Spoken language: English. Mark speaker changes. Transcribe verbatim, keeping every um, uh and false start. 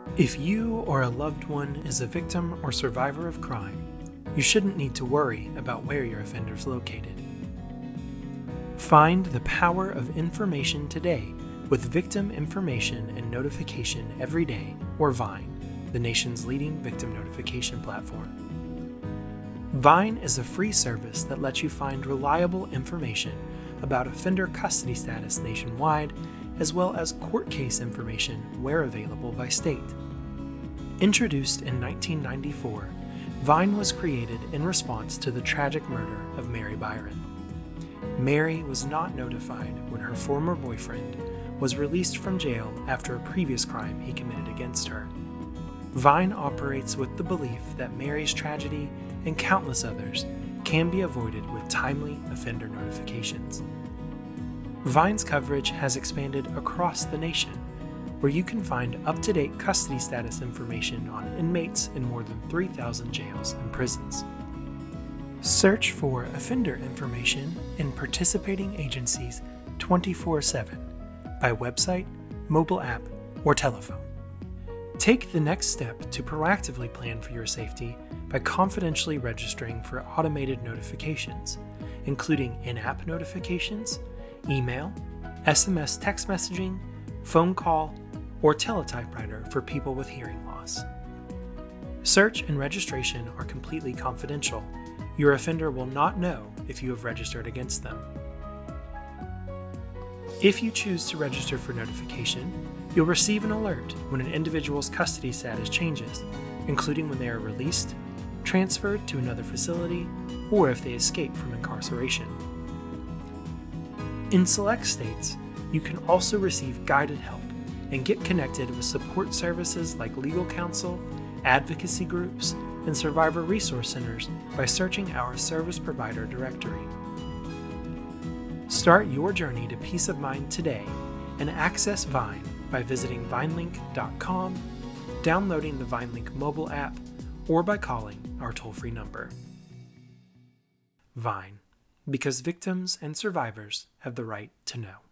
Speaker 1: If you or a loved one is a victim or survivor of crime, you shouldn't need to worry about where your offender is located. Find the power of information today with Victim Information and Notification Every Day, or VINE, the nation's leading victim notification platform. VINE is a free service that lets you find reliable information about offender custody status nationwide, as well as court case information where available by state. Introduced in nineteen ninety-four, VINE was created in response to the tragic murder of Mary Byron. Mary was not notified when her former boyfriend was released from jail after a previous crime he committed against her. VINE operates with the belief that Mary's tragedy and countless others can be avoided with timely offender notifications. VINE's coverage has expanded across the nation, where you can find up-to-date custody status information on inmates in more than three thousand jails and prisons. Search for offender information in participating agencies twenty-four seven by website, mobile app, or telephone. Take the next step to proactively plan for your safety by confidentially registering for automated notifications, including in-app notifications, email, S M S text messaging, phone call, or teletypewriter for people with hearing loss. Search and registration are completely confidential. Your offender will not know if you have registered against them. If you choose to register for notification, you'll receive an alert when an individual's custody status changes, including when they are released, transferred to another facility, or if they escape from incarceration. In select states, you can also receive guided help and get connected with support services like legal counsel, advocacy groups, and survivor resource centers by searching our service provider directory. Start your journey to peace of mind today and access VINE by visiting vinelink dot com, downloading the VineLink mobile app, or by calling our toll-free number. VINE, because victims and survivors have the right to know.